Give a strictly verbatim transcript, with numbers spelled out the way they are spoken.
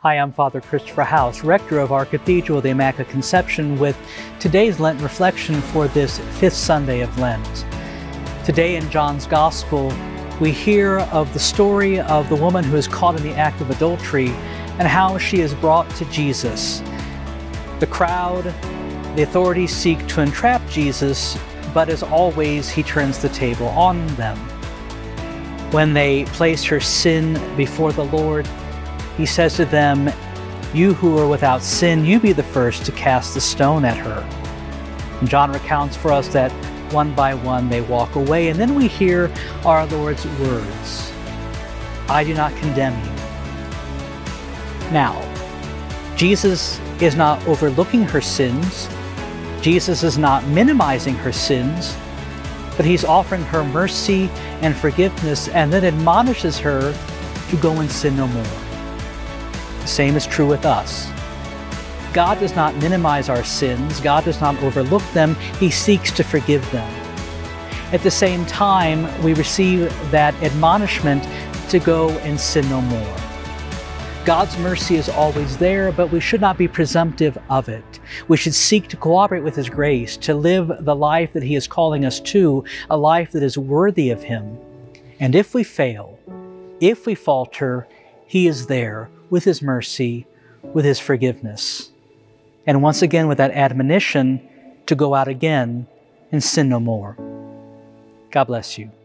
Hi, I'm Father Christopher House, rector of our Cathedral, the Immaculate Conception, with today's Lent reflection for this Fifth Sunday of Lent. Today in John's Gospel, we hear of the story of the woman who is caught in the act of adultery and how she is brought to Jesus. The crowd, the authorities seek to entrap Jesus, but as always, he turns the table on them. When they place her sin before the Lord, he says to them, "You who are without sin, you be the first to cast the stone at her." And John recounts for us that one by one they walk away, and then we hear our Lord's words, "I do not condemn you." Now, Jesus is not overlooking her sins. Jesus is not minimizing her sins, but he's offering her mercy and forgiveness, and then admonishes her to go and sin no more. The same is true with us. God does not minimize our sins. God does not overlook them. He seeks to forgive them. At the same time, we receive that admonishment to go and sin no more. God's mercy is always there, but we should not be presumptive of it. We should seek to cooperate with His grace, to live the life that He is calling us to, a life that is worthy of Him. And if we fail, if we falter, He is there with His mercy, with His forgiveness. And once again, with that admonition to go out again and sin no more. God bless you.